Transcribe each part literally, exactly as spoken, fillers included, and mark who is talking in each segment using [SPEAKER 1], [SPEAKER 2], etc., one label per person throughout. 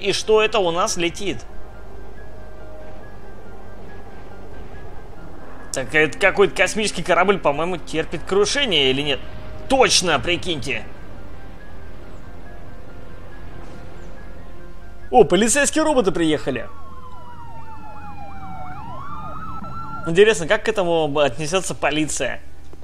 [SPEAKER 1] И что это у нас летит? Так это какой-то космический корабль, по-моему, терпит крушение или нет? Точно, прикиньте. О, полицейские роботы приехали. Интересно, как к этому отнесется полиция?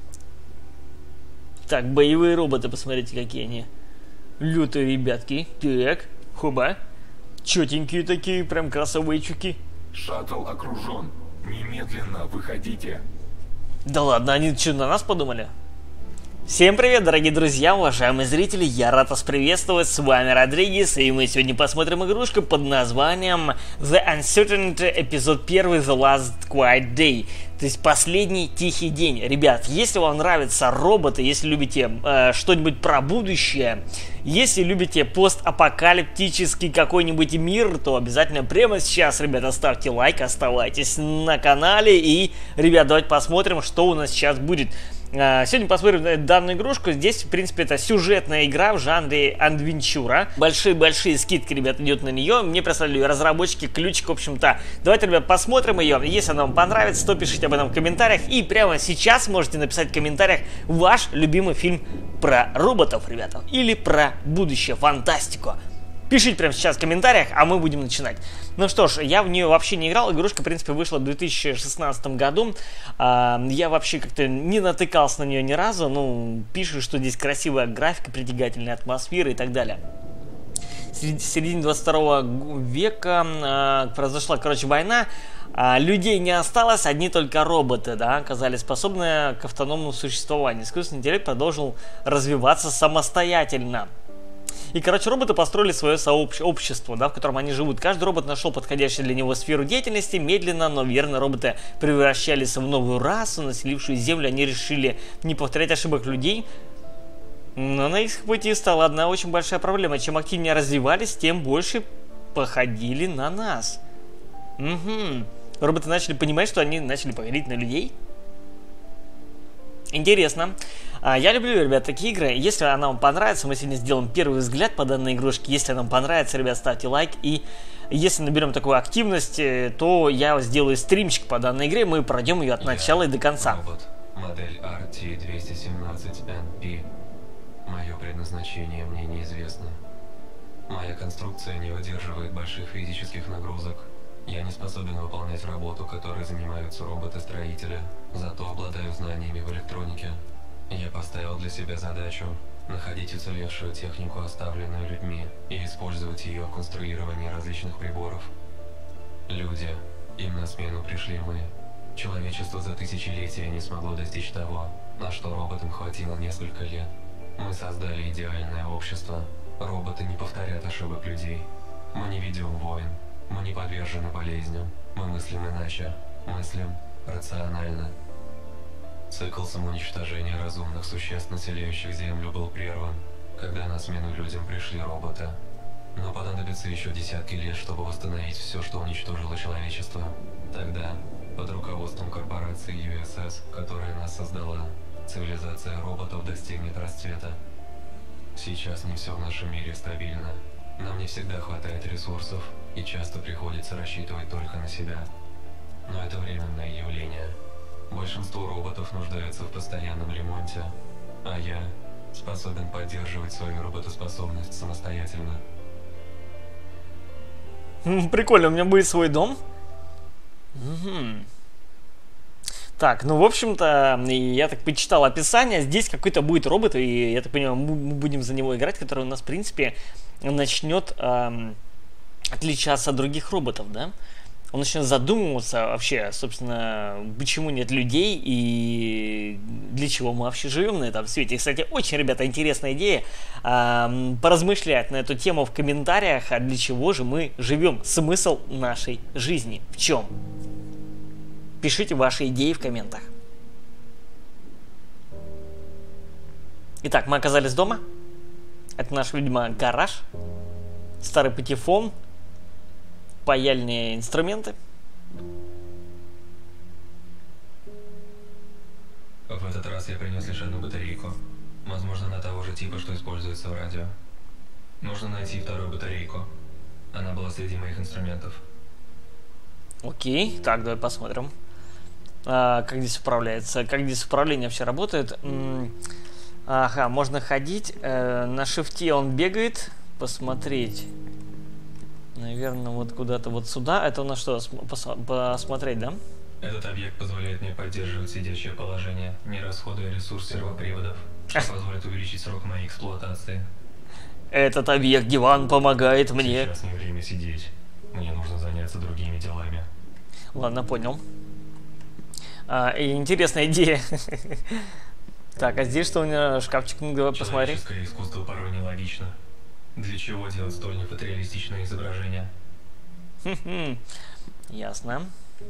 [SPEAKER 1] Так, боевые роботы, посмотрите, какие они. Лютые ребятки. Так, хуба. Четенькие такие, прям красавчики.
[SPEAKER 2] Шаттл окружен. Немедленно выходите.
[SPEAKER 1] Да ладно, они что, на нас подумали? Всем привет, дорогие друзья, уважаемые зрители, я рад вас приветствовать, с вами Родригес, и мы сегодня посмотрим игрушку под названием The Uncertain, эпизод один, The Last Quiet Day, то есть последний тихий день. Ребят, если вам нравятся роботы, если любите э, что-нибудь про будущее, если любите постапокалиптический какой-нибудь мир, то обязательно прямо сейчас, ребята, ставьте лайк, оставайтесь на канале, и, ребят, давайте посмотрим, что у нас сейчас будет. Сегодня посмотрим данную игрушку. Здесь, в принципе, это сюжетная игра в жанре адвенчура. Большие-большие скидки, ребят, идет на нее. Мне прислали ее разработчики, ключик, в общем-то. Давайте, ребят, посмотрим ее. Если она вам понравится, то пишите об этом в комментариях. И прямо сейчас можете написать в комментариях ваш любимый фильм про роботов, ребята. Или про будущее, фантастику. Пишите прямо сейчас в комментариях, а мы будем начинать. Ну что ж, я в нее вообще не играл. Игрушка, в принципе, вышла в две тысячи шестнадцатом году. А, я вообще как-то не натыкался на нее ни разу. Ну, пишут, что здесь красивая графика, притягательная атмосфера и так далее. В середине двадцать второго века а, произошла, короче, война. А, людей не осталось, одни только роботы, да, оказались способны к автономному существованию. Искусственный интеллект продолжил развиваться самостоятельно. И, короче, роботы построили свое сообщество, да, в котором они живут. Каждый робот нашел подходящую для него сферу деятельности. Медленно, но верно роботы превращались в новую расу, населившую Землю. Они решили не повторять ошибок людей. Но на их пути стала одна очень большая проблема. Чем активнее развивались, тем больше походили на нас. Угу. Роботы начали понимать, что они начали походить на людей. Интересно. Я люблю, ребят, такие игры. Если она вам понравится, мы сегодня сделаем первый взгляд по данной игрушке. Если она вам понравится, ребят, ставьте лайк. И если наберем такую активность, то я сделаю стримчик по данной игре. Мы пройдем ее от начала
[SPEAKER 3] я
[SPEAKER 1] и до конца.
[SPEAKER 3] Робот, модель ар ти двести семнадцать эн пи. Мое предназначение мне неизвестно. Моя конструкция не выдерживает больших физических нагрузок. Я не способен выполнять работу, которой занимаются роботы-строители, зато обладаю знаниями в электронике. Я поставил для себя задачу находить уцелевшую технику, оставленную людьми, и использовать ее в конструировании различных приборов. Люди, им на смену пришли мы. Человечество за тысячелетия не смогло достичь того, на что роботам хватило несколько лет. Мы создали идеальное общество. Роботы не повторят ошибок людей. Мы не ведем войн. Мы не подвержены болезням. Мы мыслим иначе. Мыслим рационально. Цикл самоуничтожения разумных существ, населяющих Землю, был прерван, когда на смену людям пришли роботы. Но понадобится еще десятки лет, чтобы восстановить все, что уничтожило человечество. Тогда, под руководством корпорации ю эс эс, которая нас создала, цивилизация роботов достигнет расцвета. Сейчас не все в нашем мире стабильно. Нам не всегда хватает ресурсов, и часто приходится рассчитывать только на себя. Но это временное явление. Большинство роботов нуждаются в постоянном ремонте, а я способен поддерживать свою работоспособность самостоятельно.
[SPEAKER 1] Прикольно, у меня будет свой дом. Угу. Так, ну, в общем-то, я так почитал описание. Здесь какой-то будет робот, и я так понимаю, мы будем за него играть, который у нас, в принципе, начнет эм, отличаться от других роботов, да? Он начнет задумываться вообще, собственно, почему нет людей и для чего мы вообще живем на этом свете. И, кстати, очень, ребята, интересная идея э, поразмышлять на эту тему в комментариях, а для чего же мы живем, смысл нашей жизни, в чем? Пишите ваши идеи в комментах. Итак, мы оказались дома. Это наш, видимо, гараж. Старый патефон. Паяльные инструменты.
[SPEAKER 3] В этот раз я принес лишь одну батарейку. Возможно, она того же типа, что используется в радио. Нужно найти вторую батарейку. Она была среди моих инструментов.
[SPEAKER 1] Окей, так, давай посмотрим. А, как здесь управляется, как здесь управление вообще работает. М-м- ага, можно ходить. Э, на шифте он бегает. Посмотреть. Наверное, вот куда-то вот сюда. Это у нас что, пос- посмотреть, да?
[SPEAKER 3] Этот объект позволяет мне поддерживать сидячее положение, не расходуя ресурс сервоприводов, что позволит увеличить срок моей эксплуатации.
[SPEAKER 1] Этот объект диван помогает мне.
[SPEAKER 3] Сейчас не время сидеть. Мне нужно заняться другими делами.
[SPEAKER 1] Ладно, понял. А, и интересная идея. Так, а здесь что у меня шкафчик? Ну, давай посмотри.
[SPEAKER 3] Человеческое искусство порой нелогично. Для чего делать столь нефотореалистичное изображение?
[SPEAKER 1] Ясно.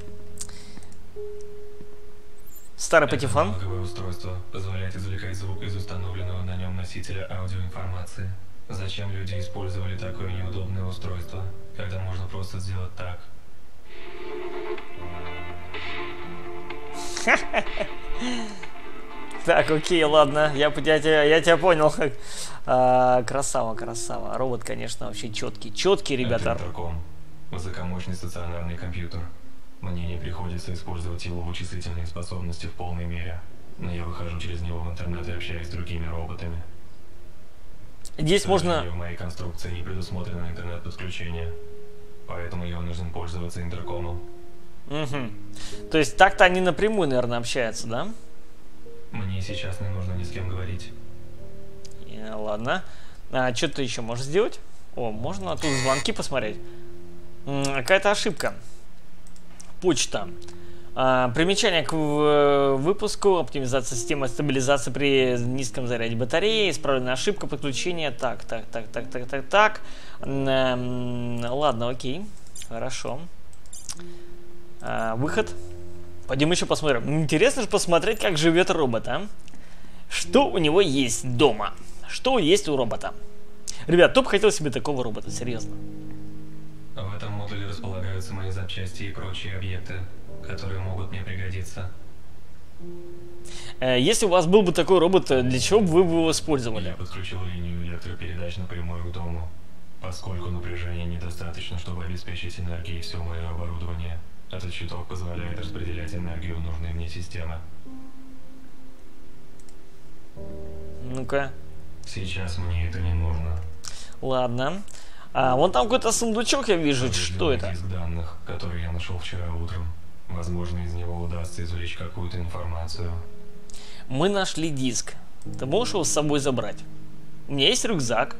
[SPEAKER 1] Старый патефон.
[SPEAKER 3] Это аналоговое устройство позволяет извлекать звук из установленного на нем носителя аудиоинформации. Зачем люди использовали такое неудобное устройство, когда можно просто сделать так?
[SPEAKER 1] Так, окей, ладно, я, я, тебя, я тебя понял. А, красава, красава. Робот, конечно, вообще четкий. Четкий, ребята.
[SPEAKER 3] Это интерком. Высокомощный стационарный компьютер. Мне не приходится использовать его вычислительные способности в полной мере, но я выхожу через него в интернет и общаюсь с другими роботами.
[SPEAKER 1] Здесь можно...
[SPEAKER 3] В моей конструкции не предусмотрено интернет-подключение, поэтому я вынужден пользоваться интеркомом.
[SPEAKER 1] Угу. То есть так-то они напрямую, наверное, общаются, да?
[SPEAKER 3] Мне сейчас не нужно ни с кем говорить.
[SPEAKER 1] И, ладно. А, что ты еще можешь сделать? О, можно тут звонки посмотреть. Какая-то ошибка. Почта. А, примечание к выпуску. Оптимизация системы стабилизации при низком заряде батареи. Исправленная ошибка подключения. Так, так, так, так, так, так, так. Ладно, окей. Хорошо. А, выход. Пойдем еще посмотрим. Интересно же посмотреть, как живет робот, а? Что у него есть дома? Что есть у робота? Ребят, кто бы хотел себе такого робота, серьезно?
[SPEAKER 3] В этом модуле располагаются мои запчасти и прочие объекты, которые могут мне пригодиться.
[SPEAKER 1] Если у вас был бы такой робот, для чего бы вы его использовали?
[SPEAKER 3] Я подключил линию электропередач напрямую к дому, поскольку напряжения недостаточно, чтобы обеспечить энергией все мое оборудование. Этот щиток позволяет распределять энергию в нужные мне системы.
[SPEAKER 1] Ну-ка.
[SPEAKER 3] Сейчас мне это не нужно.
[SPEAKER 1] Ладно. А, вон там какой-то сундучок я вижу. Что это?
[SPEAKER 3] Диск данных, который я нашел вчера утром. Возможно, из него удастся извлечь какую-то информацию.
[SPEAKER 1] Мы нашли диск. Ты можешь его с собой забрать? У меня есть рюкзак.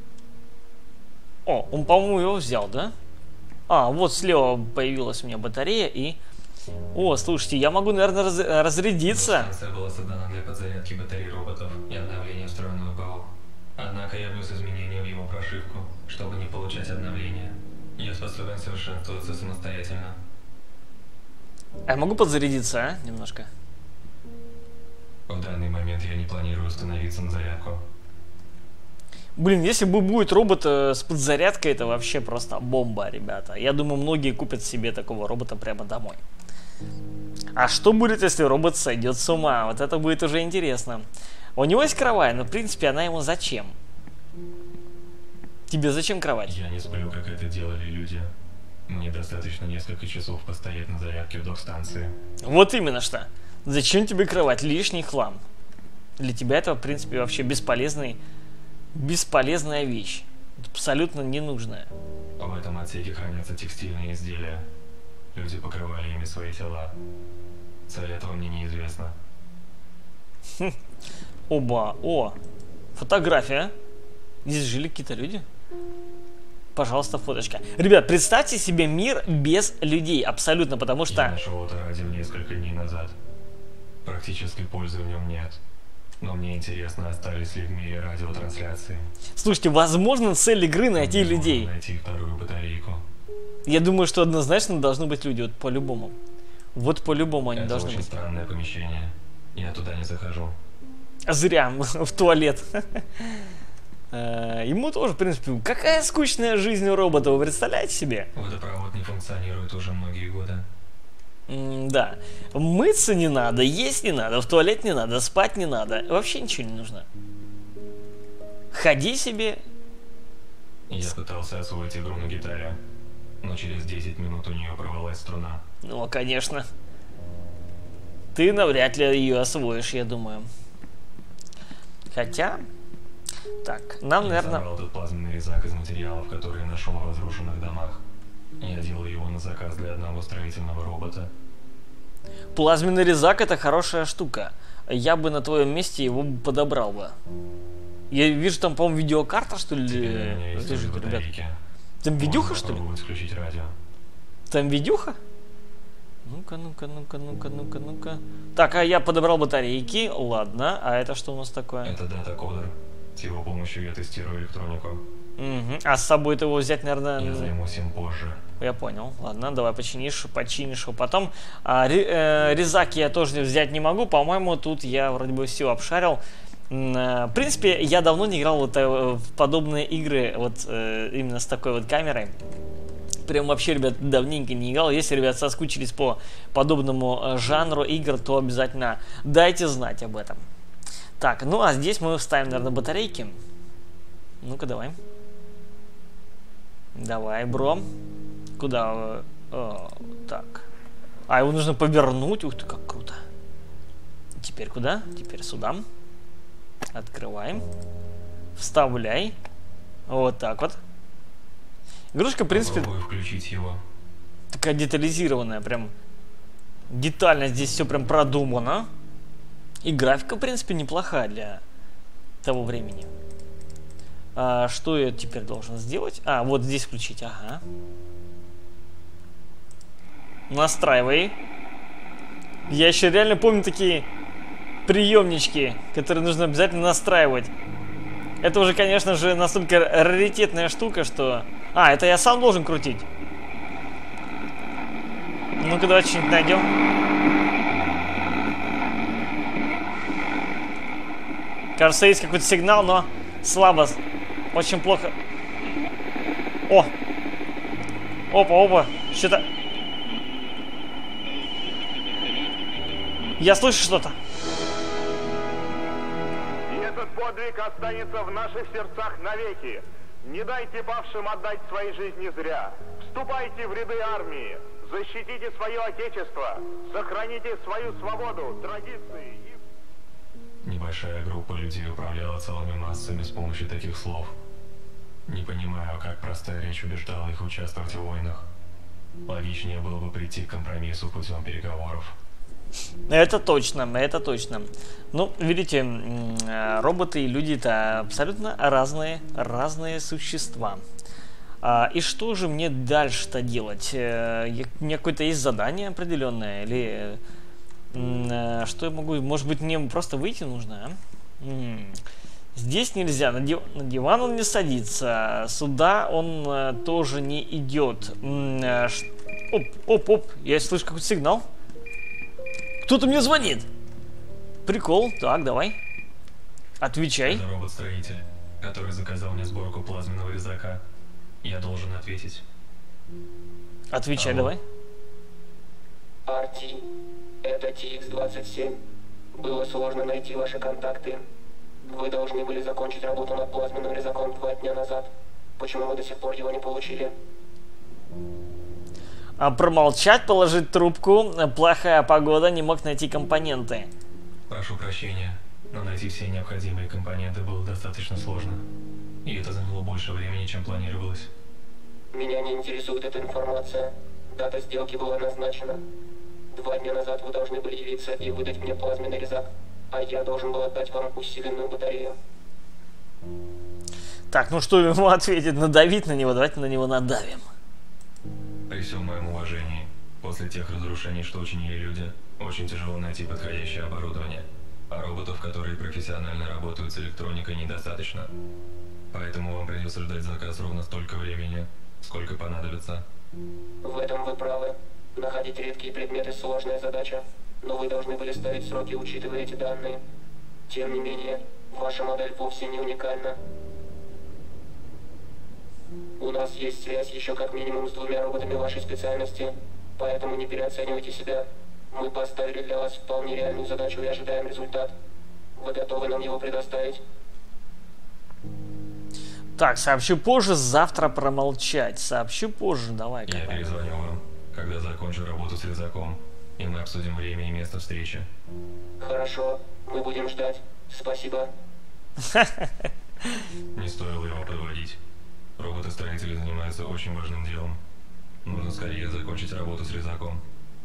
[SPEAKER 1] О, он, по-моему, его взял, да? А, вот слева появилась у меня батарея и... О, слушайте, я могу, наверное, раз... разрядиться.
[SPEAKER 3] Станция была создана для подзарядки батарей роботов и обновления встроенного ПО. Однако я внес изменения в его прошивку, чтобы не получать обновления. Я способен совершенствоваться самостоятельно.
[SPEAKER 1] А я могу подзарядиться, а? Немножко.
[SPEAKER 3] В данный момент я не планирую становиться на зарядку.
[SPEAKER 1] Блин, если бы будет робот э, с подзарядкой, это вообще просто бомба, ребята. Я думаю, многие купят себе такого робота прямо домой. А что будет, если робот сойдет с ума? Вот это будет уже интересно. У него есть кровать, но в принципе она ему зачем? Тебе зачем кровать?
[SPEAKER 3] Я не сплю, как это делали люди. Мне достаточно несколько часов постоять на зарядке в док-станции.
[SPEAKER 1] Вот именно что. Зачем тебе кровать? Лишний хлам. Для тебя это, в принципе, вообще бесполезный, бесполезная вещь. Абсолютно ненужная.
[SPEAKER 3] В этом отсеке хранятся текстильные изделия. Люди покрывали ими свои тела. Цель этого мне неизвестна.
[SPEAKER 1] Хм. Оба. О, фотография. Здесь жили какие-то люди. Пожалуйста, фоточка. Ребят, представьте себе мир без людей. Абсолютно, потому что...
[SPEAKER 3] Я нашел это радио несколько дней назад. Практической пользы в нем нет. Но мне интересно, остались ли в мире радиотрансляции.
[SPEAKER 1] Слушайте, возможно, цель игры найти
[SPEAKER 3] Мне
[SPEAKER 1] людей.
[SPEAKER 3] нужно найти вторую батарейку.
[SPEAKER 1] Я думаю, что однозначно должны быть люди. Вот по-любому. Вот по-любому они
[SPEAKER 3] Это
[SPEAKER 1] должны
[SPEAKER 3] очень
[SPEAKER 1] быть.
[SPEAKER 3] странное помещение. Я туда не захожу.
[SPEAKER 1] Зря. В туалет. Ему тоже, в принципе, какая скучная жизнь у робота, вы представляете себе?
[SPEAKER 3] Водопровод не функционирует уже многие годы.
[SPEAKER 1] М да. Мыться не надо, есть не надо, в туалет не надо, спать не надо. Вообще ничего не нужно. Ходи себе
[SPEAKER 3] Я пытался освоить игру на гитаре, но через десять минут у нее порвалась струна.
[SPEAKER 1] Ну, конечно. Ты навряд ли ее освоишь, я думаю. Хотя... Так, нам,
[SPEAKER 3] Я
[SPEAKER 1] наверное...
[SPEAKER 3] собрал этот плазменный резак из материалов, которые нашел в разрушенных домах. Я делал его на заказ для одного строительного робота.
[SPEAKER 1] Плазменный резак — это хорошая штука. Я бы на твоем месте его подобрал бы. Я вижу, там, по-моему, видеокарта, что ли?
[SPEAKER 3] Теперь у меня есть
[SPEAKER 1] Лежит,
[SPEAKER 3] обе
[SPEAKER 1] ребят.
[SPEAKER 3] батарейки.
[SPEAKER 1] Там видюха, что ли?
[SPEAKER 3] Попробовать включить радио.
[SPEAKER 1] Там видюха? Ну-ка, ну-ка, ну-ка, ну-ка, ну-ка, ну-ка. Так, а я подобрал батарейки. Ладно, а это что у нас такое?
[SPEAKER 3] Это дата-кодер. С его помощью я тестирую электронику.
[SPEAKER 1] Угу. А с собой-то его взять, наверное...
[SPEAKER 3] Я займусь им позже.
[SPEAKER 1] Я понял. Ладно, давай починишь, починишь его потом. А, ре, э, резак я тоже взять не могу. По-моему, тут я вроде бы все обшарил. В принципе, я давно не играл вот в подобные игры вот э, именно с такой вот камерой. Прям вообще, ребят, давненько не играл. Если, ребят, соскучились по подобному жанру игр, то обязательно дайте знать об этом. Так, ну а здесь мы вставим, наверное, батарейки. Ну-ка, давай. Давай, бро. Куда? О, так. А, его нужно повернуть. Ух ты, как круто. Теперь куда? Теперь сюда. Открываем. Вставляй. Вот так вот. Игрушка, в принципе,
[SPEAKER 3] попробую включить его.
[SPEAKER 1] такая детализированная. Прям детально здесь все прям продумано. И графика, в принципе, неплохая для того времени. А, что я теперь должен сделать? А, вот здесь включить. Ага. Настраивай. Я еще реально помню такие приемнички, которые нужно обязательно настраивать. Это уже, конечно же, настолько раритетная штука, что... А, это я сам должен крутить. Ну-ка, давай что-нибудь найдем. Кажется, есть какой-то сигнал, но слабо. Очень плохо. О! Опа, опа. Что-то... Я слышу что-то.
[SPEAKER 4] И этот подвиг останется в наших сердцах навеки. Не дайте павшим отдать свои жизни зря. Вступайте в ряды армии. Защитите свое отечество. Сохраните свою свободу, традиции и...
[SPEAKER 3] Небольшая группа людей управляла целыми массами с помощью таких слов. Не понимаю, как простая речь убеждала их участвовать в войнах. Логичнее было бы прийти к компромиссу путем переговоров.
[SPEAKER 1] Это точно, это точно. Ну, видите, роботы и люди — это абсолютно разные, разные существа. А, и что же мне дальше-то делать? У меня какое-то есть задание определенное? Или что я могу... Может быть, мне просто выйти нужно, а? Здесь нельзя, на, див... на диван он не садится, сюда он а, тоже не идет. Оп, оп, оп, я слышу какой-то сигнал. Кто-то мне звонит. Прикол. Так, давай. Отвечай.
[SPEAKER 3] Это робот-строитель, который заказал мне сборку плазменного резака. Я должен ответить.
[SPEAKER 1] Отвечай,
[SPEAKER 3] Алло.
[SPEAKER 1] давай.
[SPEAKER 5] ар ти, это ти икс двадцать семь. Было сложно найти ваши контакты. Вы должны были закончить работу над плазменным резаком два дня назад. Почему вы до сих пор его не получили?
[SPEAKER 1] А промолчать, положить трубку. Плохая погода, не мог найти компоненты.
[SPEAKER 3] Прошу прощения, но найти все необходимые компоненты было достаточно сложно. И это заняло больше времени, чем планировалось.
[SPEAKER 5] Меня не интересует эта информация. Дата сделки была назначена. Два дня назад вы должны были явиться и выдать мне плазменный резак, а я должен был отдать вам усиленную батарею.
[SPEAKER 1] Так, ну что ему ответить? Надавить на него? Давайте на него надавим.
[SPEAKER 3] При всем моем уважении, после тех разрушений, что учинили люди, очень тяжело найти подходящее оборудование, а роботов, которые профессионально работают с электроникой, недостаточно. Поэтому вам придется ждать заказ ровно столько времени, сколько понадобится.
[SPEAKER 5] В этом вы правы. Находить редкие предметы – сложная задача, но вы должны были ставить сроки, учитывая эти данные. Тем не менее, ваша модель вовсе не уникальна. У нас есть связь еще как минимум с двумя роботами вашей специальности, поэтому не переоценивайте себя. Мы поставили для вас вполне реальную задачу и ожидаем результат. Вы готовы нам его предоставить?
[SPEAKER 1] Так, сообщу позже, завтра промолчать. Сообщу позже, давай.
[SPEAKER 3] Я перезвоню вам, когда закончу работу с резаком, и мы обсудим время и место встречи.
[SPEAKER 5] Хорошо, мы будем ждать. Спасибо.
[SPEAKER 3] Не стоило его подводить. Роботы-строители занимаются очень важным делом. Нужно скорее закончить работу с резаком.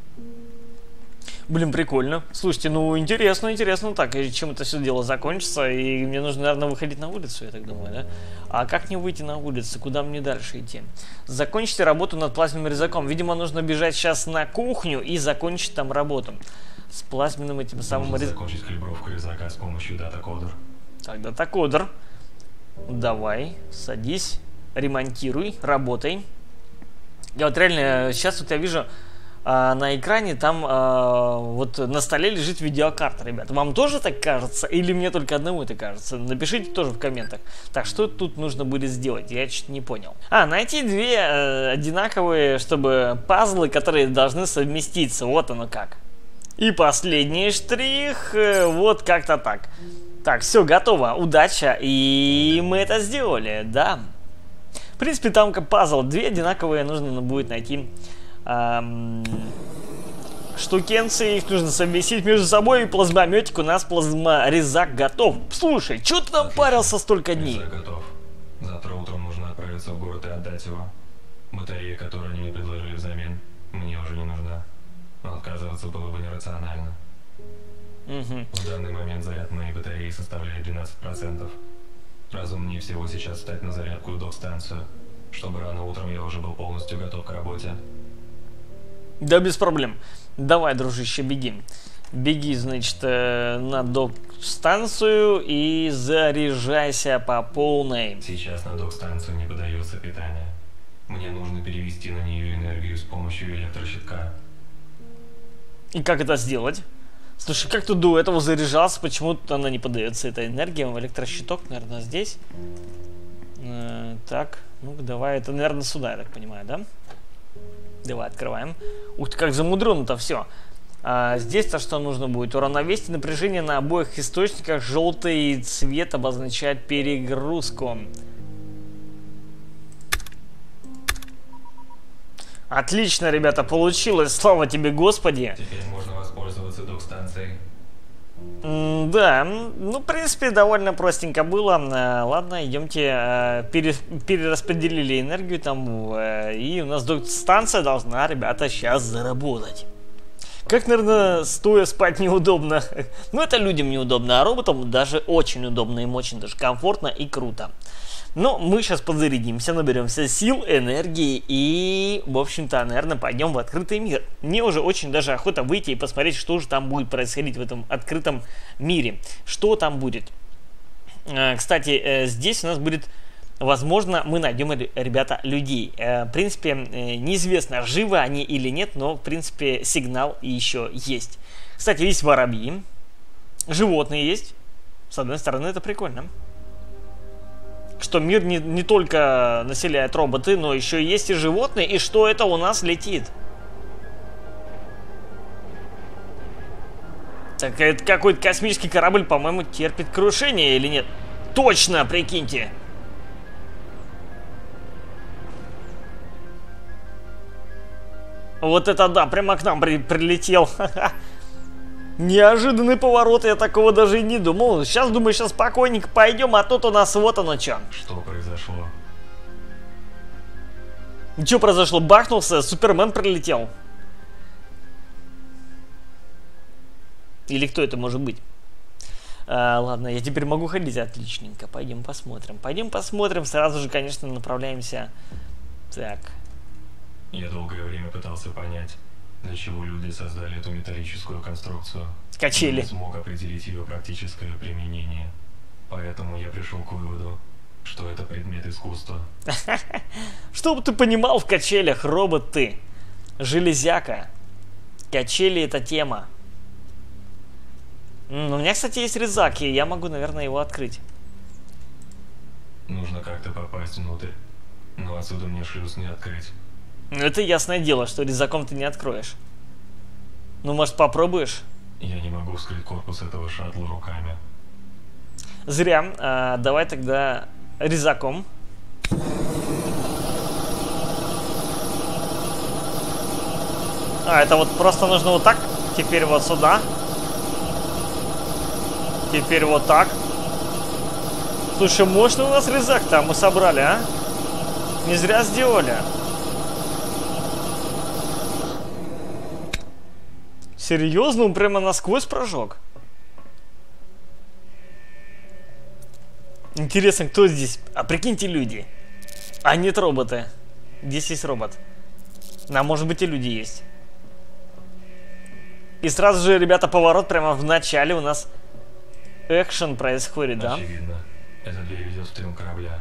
[SPEAKER 1] Блин, прикольно. Слушайте, ну интересно, интересно. Так, и чем это все дело закончится? И мне нужно, наверное, выходить на улицу, я так думаю, да? А как мне выйти на улицу? Куда мне дальше идти? Закончите работу над плазменным резаком. Видимо, нужно бежать сейчас на кухню и закончить там работу. С плазменным этим самым
[SPEAKER 3] Нужно
[SPEAKER 1] резаком.
[SPEAKER 3] закончить калибровку резака с помощью дата-кодер.
[SPEAKER 1] Так, дата-кодер. Давай, садись, ремонтируй, работай. Я вот реально, сейчас вот я вижу... А на экране там а, вот на столе лежит видеокарта, ребят. Вам тоже так кажется? Или мне только одному это кажется? Напишите тоже в комментах. Так, что тут нужно будет сделать? Я чуть не понял. А, найти две э, одинаковые, чтобы пазлы, которые должны совместиться. Вот оно как. И последний штрих. Э, вот как-то так. Так, все, готово. Удача. И мы это сделали, да. В принципе, там как пазл. Две одинаковые нужно будет найти. Эм, штукенцы, их нужно совместить между собой, и плазмометик у нас, плазморезак готов. Слушай, что ты там парился столько дней?
[SPEAKER 3] Резак готов. Завтра утром нужно отправиться в город и отдать его. Батарея, которую они мне предложили взамен, мне уже не нужна. Но отказываться было бы нерационально.
[SPEAKER 1] Угу.
[SPEAKER 3] В данный момент заряд моей батареи составляет двенадцать процентов. Разумнее всего сейчас встать на зарядку в док-станцию, чтобы рано утром я уже был полностью готов к работе.
[SPEAKER 1] Да, без проблем. Давай, дружище, беги. Беги, значит, э, на док-станцию и заряжайся по полной.
[SPEAKER 3] Сейчас на док-станцию не подается питание. Мне нужно перевести на нее энергию с помощью электрощитка.
[SPEAKER 1] И как это сделать? Слушай, как ты до этого заряжался, почему она не подается, эта энергия? Электрощиток, наверное, здесь. Э, так, ну-ка, давай, это, наверное, сюда, я так понимаю, да? Давай, открываем. Ух ты, как замудрено-то все. А здесь-то что нужно будет? Уравновесить напряжение на обоих источниках. Желтый цвет обозначает перегрузку. Отлично, ребята, получилось. Слава тебе, Господи.
[SPEAKER 3] Теперь можно воспользоваться док-станцией.
[SPEAKER 1] М да, ну, в принципе, довольно простенько было. Ладно, идемте. Пере перераспределили энергию там. И у нас док-станция должна, ребята, сейчас заработать. Как, наверное, стоя спать неудобно. Ну, это людям неудобно, а роботам даже очень удобно. Им очень даже комфортно и круто. Но мы сейчас подзарядимся, наберемся сил, энергии и, в общем-то, наверное, пойдем в открытый мир. Мне уже очень даже охота выйти и посмотреть, что же там будет происходить в этом открытом мире. Что там будет. Кстати, здесь у нас будет, возможно, мы найдем, ребята, людей. В принципе, неизвестно, живы они или нет, но, в принципе, сигнал еще есть. Кстати, есть воробьи. Животные есть. С одной стороны, это прикольно. Что мир не, не только населяет роботы, но еще есть и животные. И что это у нас летит? Так, это какой-то космический корабль, по-моему, терпит крушение или нет? Точно, прикиньте. Вот это да, прямо к нам при прилетел. Неожиданный поворот, я такого даже и не думал. Сейчас, думаю, сейчас спокойненько пойдем, а тут у нас вот оно что.
[SPEAKER 3] Что произошло?
[SPEAKER 1] Что произошло? Бахнулся, Супермен прилетел. Или кто это может быть? А, ладно, я теперь могу ходить отличненько. Пойдем посмотрим. Пойдем посмотрим. Сразу же, конечно, направляемся. Так.
[SPEAKER 3] Я долгое время пытался понять, для чего люди создали эту металлическую конструкцию.
[SPEAKER 1] Качели.
[SPEAKER 3] Не смог определить ее практическое применение. Поэтому я пришел к выводу, что это предмет искусства.
[SPEAKER 1] Чтобы ты понимал в качелях, робот ты. Железяка. Качели это тема. М, у меня, кстати, есть резак, и я могу, наверное, его открыть.
[SPEAKER 3] Нужно как-то попасть внутрь. Но отсюда мне шлюз не открыть.
[SPEAKER 1] Ну, это ясное дело, что резаком ты не откроешь. Ну, может, попробуешь?
[SPEAKER 3] Я не могу вскрыть корпус этого шаттла руками.
[SPEAKER 1] Зря. А, давай тогда резаком. А, это вот просто нужно вот так. Теперь вот сюда. Теперь вот так. Слушай, мощный у нас резак-то мы собрали, а? Не зря сделали. Серьезно? Он прямо насквозь прожег. Интересно, кто здесь? А прикиньте, люди. А нет, роботы. Здесь есть робот. А может быть и люди есть. И сразу же, ребята, поворот прямо в начале у нас экшен происходит, да?
[SPEAKER 3] Очевидно, эта дверь ведет в трюм корабля.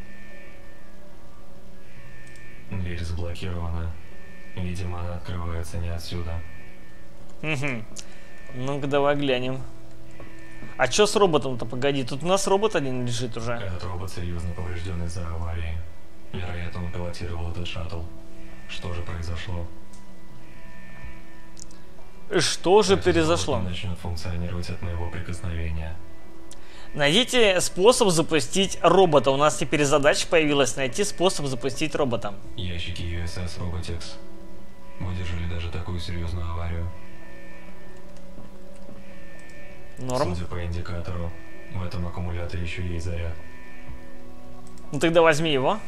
[SPEAKER 3] Дверь заблокирована. Видимо, она открывается не отсюда.
[SPEAKER 1] Угу. Ну-ка, давай глянем. А что с роботом-то? Погоди, тут у нас робот один лежит уже.
[SPEAKER 3] Этот робот серьезно поврежден из-за аварии. Вероятно, он пилотировал этот шаттл. Что же произошло?
[SPEAKER 1] Что же
[SPEAKER 3] Этот
[SPEAKER 1] произошло?
[SPEAKER 3] робот не начнет функционировать от моего прикосновения.
[SPEAKER 1] Найдите способ запустить робота. У нас теперь задача появилась найти способ запустить робота.
[SPEAKER 3] Ящики ю эс эс Robotex выдержали даже такую серьезную аварию.
[SPEAKER 1] Норм.
[SPEAKER 3] Судя по индикатору, в этом аккумуляторе еще есть заряд.
[SPEAKER 1] Ну тогда возьми его.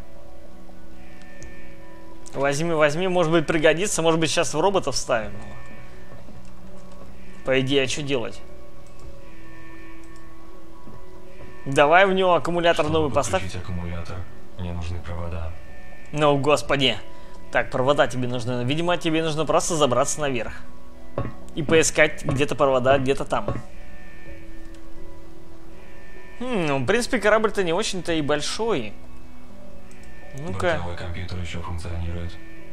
[SPEAKER 1] Возьми, возьми, может быть пригодится, может быть сейчас в робота вставим его. По идее, а что делать? Давай в него аккумулятор
[SPEAKER 3] Чтобы
[SPEAKER 1] новый поставь.
[SPEAKER 3] подключить аккумулятор, мне нужны провода.
[SPEAKER 1] Ну, господи. Так, провода тебе нужны. Видимо, тебе нужно просто забраться наверх. И поискать где-то провода, где-то там. Хм, ну, в принципе, корабль-то не очень-то и большой. Ну-ка.
[SPEAKER 3] Бортовой компьютер еще функционирует.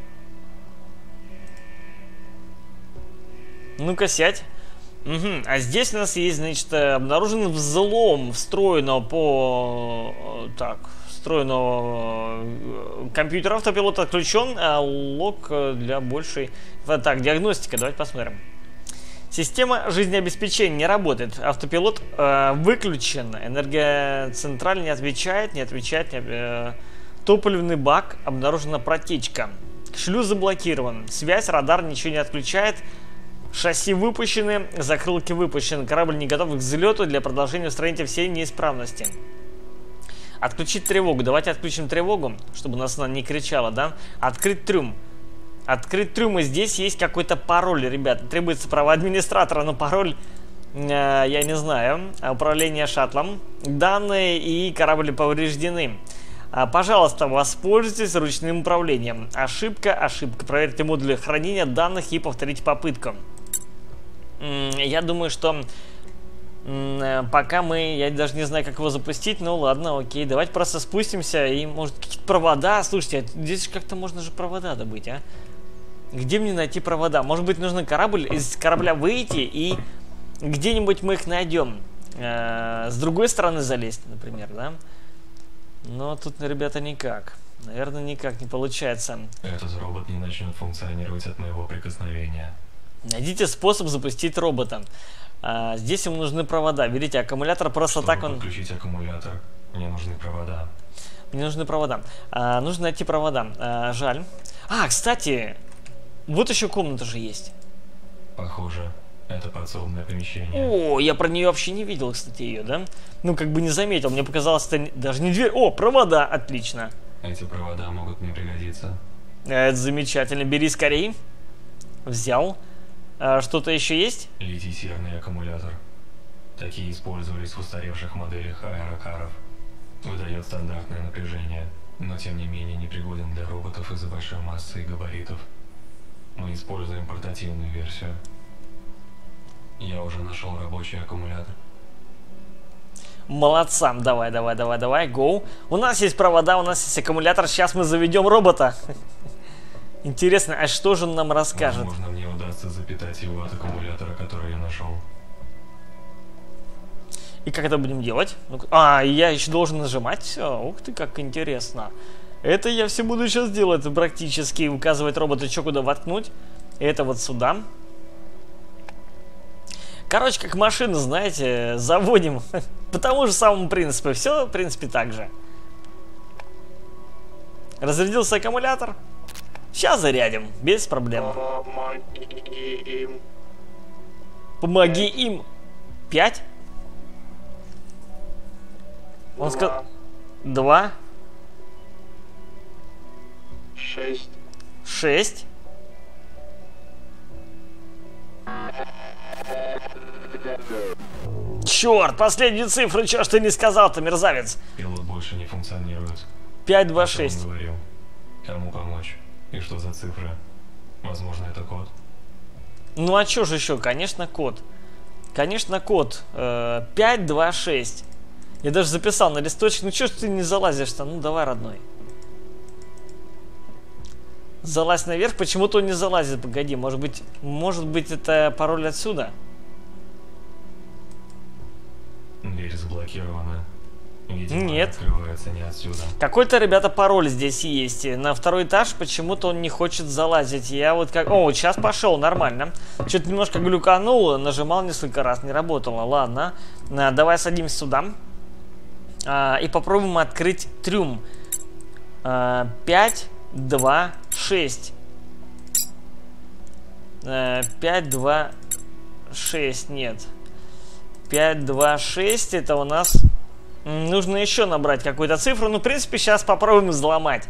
[SPEAKER 1] Ну-ка, сядь. Угу. А здесь у нас есть, значит, обнаружен взлом встроенного по... Так, встроенного компьютера. Автопилот отключен, а лог для большей... Так, диагностика, давайте посмотрим. Система жизнеобеспечения не работает. Автопилот э, выключен. Энергоцентраль не отвечает, не отвечает. Не, э, топливный бак, обнаружена протечка. Шлюз заблокирован. Связь, радар ничего не отключает. Шасси выпущены, закрылки выпущены. Корабль не готов к взлету. Для продолжения устранения всей неисправности. Отключить тревогу. Давайте отключим тревогу, чтобы нас она не кричала, да? Открыть трюм. Открыть трюм. И здесь есть какой-то пароль, ребята. Требуется право администратора, но пароль, э, я не знаю. Управление шаттлом. Данные и корабли повреждены. А, пожалуйста, воспользуйтесь ручным управлением. Ошибка, ошибка. Проверьте модули хранения данных и повторите попытку. Я думаю, что пока мы... Я даже не знаю, как его запустить. Ну ладно, окей. Давайте просто спустимся и, может, какие-то провода. Слушайте, здесь как-то можно же провода добыть, а? Где мне найти провода? Может быть, нужно корабль, из корабля выйти и где-нибудь мы их найдем. Э-э, с другой стороны залезть, например, да? Но тут, ребята, никак. Наверное, никак не получается.
[SPEAKER 3] Этот робот не начнет функционировать от моего прикосновения.
[SPEAKER 1] Найдите способ запустить робота. А, здесь ему нужны провода. Видите, аккумулятор просто
[SPEAKER 3] Чтобы
[SPEAKER 1] так он...
[SPEAKER 3] подключить аккумулятор, мне нужны провода.
[SPEAKER 1] Мне нужны провода. А, нужно найти провода. А, жаль. А, кстати, вот еще комната же есть.
[SPEAKER 3] Похоже, это подсобное помещение.
[SPEAKER 1] О, я про нее вообще не видел, кстати, ее, да? Ну, как бы не заметил. Мне показалось, это даже не дверь. О, провода, отлично.
[SPEAKER 3] Эти провода могут мне пригодиться.
[SPEAKER 1] Это замечательно. Бери скорее. Взял. А, что-то еще есть?
[SPEAKER 3] Литий-серный аккумулятор. Такие использовались в устаревших моделях аэрокаров. Выдает стандартное напряжение, но тем не менее непригоден для роботов из-за большой массы и габаритов. Мы используем портативную версию. Я уже нашел рабочий аккумулятор.
[SPEAKER 1] Молодцам. Давай, давай, давай, давай. Go. У нас есть провода, у нас есть аккумулятор. Сейчас мы заведем робота. Интересно, а что же он нам расскажет?
[SPEAKER 3] Возможно, мне удастся запитать его от аккумулятора, который я нашел.
[SPEAKER 1] И как это будем делать? А, я еще должен нажимать все. Ух ты, как интересно. Это я все буду сейчас делать практически. Указывать роботу, что куда воткнуть. Это вот сюда. Короче, как машину, знаете, заводим. По тому же самому принципу. Все, в принципе, так же. Разрядился аккумулятор. Сейчас зарядим, без проблем.
[SPEAKER 5] Помоги им.
[SPEAKER 1] Помоги им. Пять? Он сказал... Два.
[SPEAKER 5] Шесть.
[SPEAKER 1] Шесть. Черт, последнюю цифру, чё ж ты не сказал-то, мерзавец?
[SPEAKER 3] Пилот больше не функционирует.
[SPEAKER 1] пять, два,
[SPEAKER 3] Что он
[SPEAKER 1] шесть.
[SPEAKER 3] говорил? Кому помочь? И что за цифры? Возможно, это код?
[SPEAKER 1] Ну а чё же еще? Конечно, код. Конечно, код. Э, пять, два, шесть. Я даже записал на листочек. Ну чё ж ты не залазишь-то? Ну давай, родной. Залазь наверх. Почему-то он не залазит. Погоди, может быть, может быть это пароль отсюда?
[SPEAKER 3] Дверь заблокирована. Видимо,
[SPEAKER 1] Нет.
[SPEAKER 3] открывается не отсюда.
[SPEAKER 1] Какой-то, ребята, пароль здесь есть. На второй этаж почему-то он не хочет залазить. Я вот как... О, сейчас пошел, нормально. Что-то немножко глюканул, нажимал несколько раз, не работало. Ладно, а, давай садимся сюда. А, и попробуем открыть трюм. А, пять, два, шесть. А, пять, два, шесть, нет. пять, два, шесть, это у нас... Нужно еще набрать какую-то цифру. Ну, в принципе, сейчас попробуем взломать.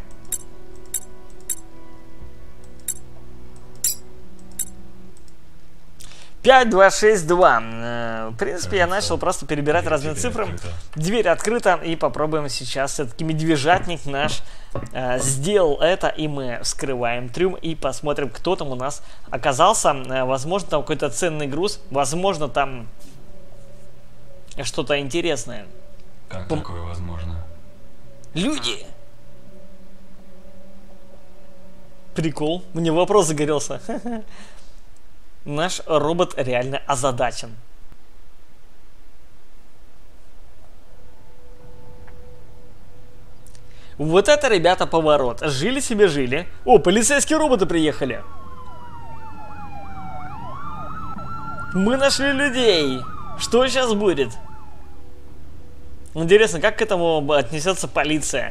[SPEAKER 1] пять, два, шесть, два. В принципе, я начал просто перебирать разные цифры. Дверь открыта. И попробуем сейчас. Все-таки медвежатник наш э, сделал это. И мы вскрываем трюм. И посмотрим, кто там у нас оказался. Э, возможно, там какой-то ценный груз. Возможно, там что-то интересное.
[SPEAKER 3] Как
[SPEAKER 1] Пом...
[SPEAKER 3] такое возможно?
[SPEAKER 1] Люди! Прикол. Мне вопрос загорелся. Наш робот реально озадачен. Вот это, ребята, поворот. Жили себе жили. О, полицейские роботы приехали. Мы нашли людей. Что сейчас будет? Интересно, как к этому отнесется полиция?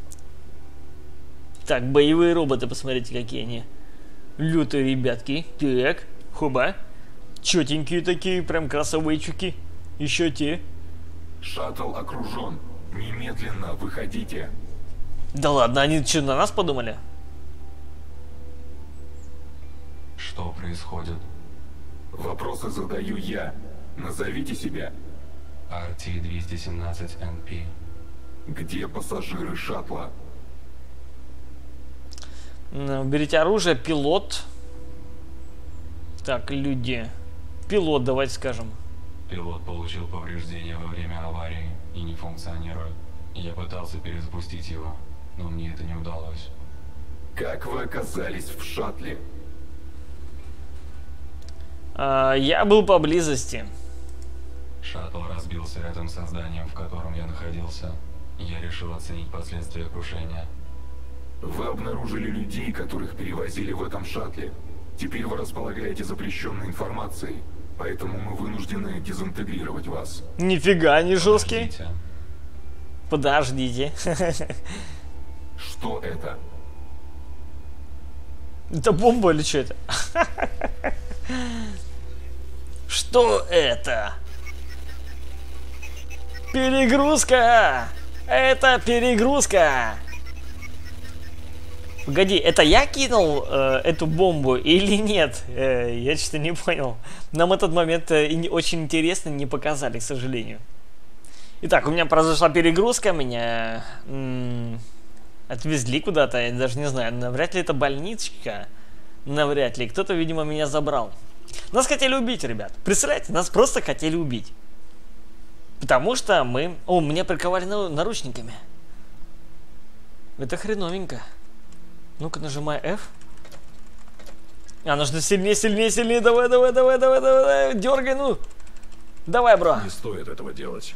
[SPEAKER 1] Так, боевые роботы, посмотрите, какие они. Лютые ребятки. Так, хуба. Четенькие такие, прям красавейчики. Еще те.
[SPEAKER 2] Шаттл окружен. Немедленно выходите.
[SPEAKER 1] Да ладно, они что, на нас подумали?
[SPEAKER 3] Что происходит?
[SPEAKER 2] Вопросы задаю я. Назовите себя.
[SPEAKER 3] ар ти двести семнадцать эн пи.
[SPEAKER 2] Где пассажиры шаттла?
[SPEAKER 1] Берите оружие, пилот. Так, люди. Пилот, давайте скажем.
[SPEAKER 3] Пилот получил повреждения во время аварии и не функционирует. Я пытался перезапустить его, но мне это не удалось.
[SPEAKER 2] Как вы оказались в шаттле?
[SPEAKER 1] А, я был поблизости.
[SPEAKER 3] Шаттл разбился рядом со зданием, в котором я находился. Я решил оценить последствия крушения.
[SPEAKER 2] Вы обнаружили людей, которых перевозили в этом шаттле. Теперь вы располагаете запрещенной информацией, поэтому мы вынуждены дезинтегрировать вас.
[SPEAKER 1] Нифига не жесткий.
[SPEAKER 3] Подождите.
[SPEAKER 1] Подождите.
[SPEAKER 2] Что это?
[SPEAKER 1] Это бомба или что это? Что это? Перегрузка! Это перегрузка! Погоди, это я кинул э, эту бомбу или нет? Э, я что-то не понял. Нам этот момент э, и очень интересно не показали, к сожалению. Итак, у меня произошла перегрузка, меня м- отвезли куда-то, я даже не знаю, навряд ли это больничка, навряд ли. Кто-то, видимо, меня забрал. Нас хотели убить, ребят. Представляете, нас просто хотели убить. Потому что мы... О, меня приковали на... наручниками. Это хреновенько. Ну-ка, нажимай F. А, нужно сильнее, сильнее, сильнее. Давай, давай, давай, давай, давай, давай. Дергай, ну. Давай, бро.
[SPEAKER 6] Не стоит этого делать.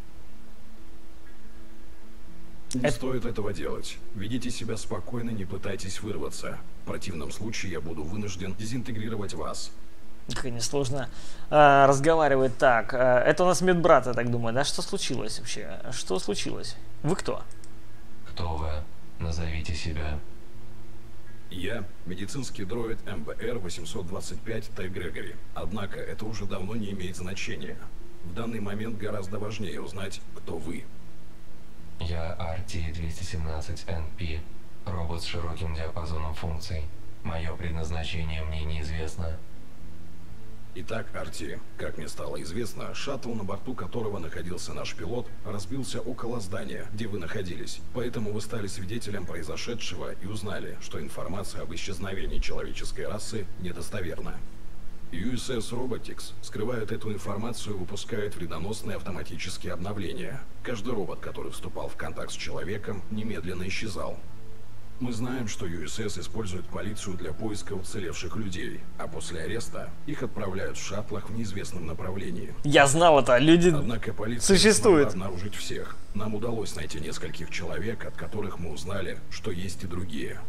[SPEAKER 6] Не
[SPEAKER 1] Это...
[SPEAKER 6] стоит этого делать. Ведите себя спокойно, не пытайтесь вырваться. В противном случае я буду вынужден дезинтегрировать вас.
[SPEAKER 1] Как несложно а, разговаривать так. А, это у нас медбрат, я так думаю, да? Что случилось вообще? Что случилось? Вы кто?
[SPEAKER 3] Кто вы? Назовите себя.
[SPEAKER 6] Я медицинский дроид эм бэ эр восемьсот двадцать пять Т. Грегори. Однако это уже давно не имеет значения. В данный момент гораздо важнее узнать, кто вы.
[SPEAKER 3] Я ар ти двести семнадцать эн пи, робот с широким диапазоном функций. Мое предназначение мне неизвестно.
[SPEAKER 6] Итак, Арти, как мне стало известно, шаттл, на борту которого находился наш пилот, разбился около здания, где вы находились. Поэтому вы стали свидетелем произошедшего и узнали, что информация об исчезновении человеческой расы недостоверна. ю эс эс Robotics скрывает эту информацию и выпускает вредоносные автоматические обновления. Каждый робот, который вступал в контакт с человеком, немедленно исчезал. Мы знаем, что ю эс эс использует полицию для поиска уцелевших людей, а после ареста их отправляют в шаттлах в неизвестном направлении.
[SPEAKER 1] Я знал это, люди
[SPEAKER 6] Однако полиция
[SPEAKER 1] существует.
[SPEAKER 6] не смогла обнаружить всех. Нам удалось найти нескольких человек, от которых мы узнали, что есть и другие.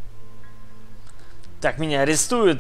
[SPEAKER 1] Так, меня арестуют.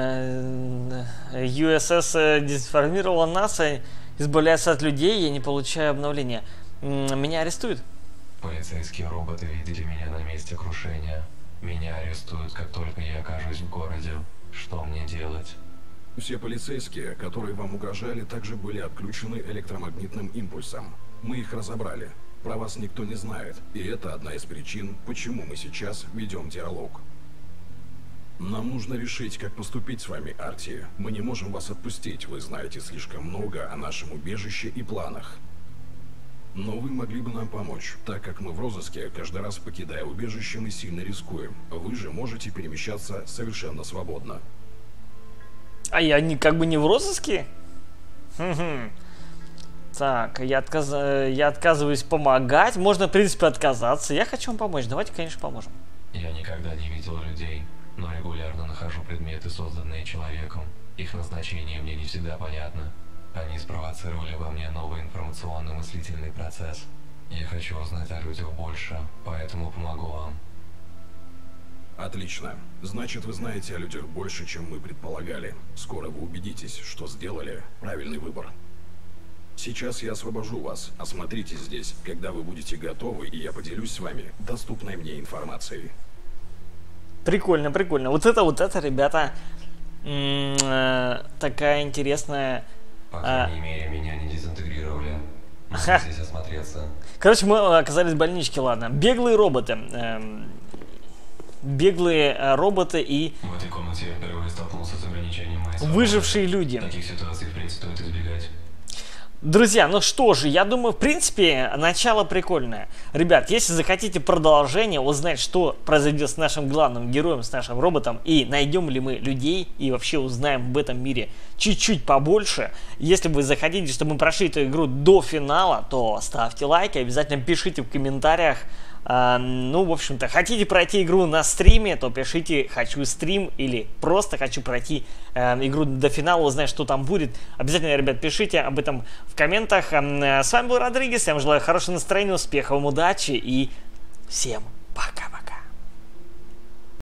[SPEAKER 1] ю эс эс дезинформировала нас, избавляется от людей, я не получаю обновления. Меня арестуют?
[SPEAKER 3] Полицейские роботы видели меня на месте крушения. Меня арестуют, как только я окажусь в городе. Что мне делать?
[SPEAKER 6] Все полицейские, которые вам угрожали, также были отключены электромагнитным импульсом. Мы их разобрали. Про вас никто не знает, и это одна из причин, почему мы сейчас ведем диалог. Нам нужно решить, как поступить с вами, Арти. Мы не можем вас отпустить, вы знаете слишком много о нашем убежище и планах. Но вы могли бы нам помочь, так как мы в розыске, каждый раз покидая убежище, мы сильно рискуем. Вы же можете перемещаться совершенно свободно.
[SPEAKER 1] А я не, как бы не в розыске? Хм-хм. Так, я, отказ... я отказываюсь помогать. Можно, в принципе, отказаться. Я хочу вам помочь. Давайте, конечно, поможем.
[SPEAKER 3] Я никогда не видел людей, но регулярно нахожу предметы, созданные человеком. Их назначение мне не всегда понятно. Они спровоцировали во мне новый информационно-мыслительный процесс. Я хочу узнать о людях больше, поэтому помогу вам.
[SPEAKER 6] Отлично. Значит, вы знаете о людях больше, чем мы предполагали. Скоро вы убедитесь, что сделали правильный выбор. Сейчас я освобожу вас. Осмотритесь здесь, когда вы будете готовы, и я поделюсь с вами доступной мне информацией.
[SPEAKER 1] Прикольно, прикольно. Вот это, вот это, ребята, такая интересная...
[SPEAKER 3] По крайней мере, меня не дезинтегрировали. Можно здесь осмотреться.
[SPEAKER 1] Короче, мы оказались в больничке, ладно. Беглые роботы. Эм, беглые э, роботы и...
[SPEAKER 3] В этой комнате я впервые столкнулся с ограничением моей свободы.
[SPEAKER 1] Выжившие люди.
[SPEAKER 3] Таких ситуаций, в принципе, стоит избегать.
[SPEAKER 1] Друзья, ну что же, я думаю, в принципе, начало прикольное. Ребят, если захотите продолжение, узнать, что произойдет с нашим главным героем, с нашим роботом, и найдем ли мы людей, и вообще узнаем об этом мире чуть-чуть побольше. Если вы захотите, чтобы мы прошли эту игру до финала, то ставьте лайки, обязательно пишите в комментариях. Uh, ну, в общем-то, хотите пройти игру на стриме, то пишите «хочу стрим» или просто «хочу пройти uh, игру до финала, узнать, что там будет». Обязательно, ребят, пишите об этом в комментах. Uh, с вами был Родригес, я вам желаю хорошего настроения, успехов, удачи и всем пока.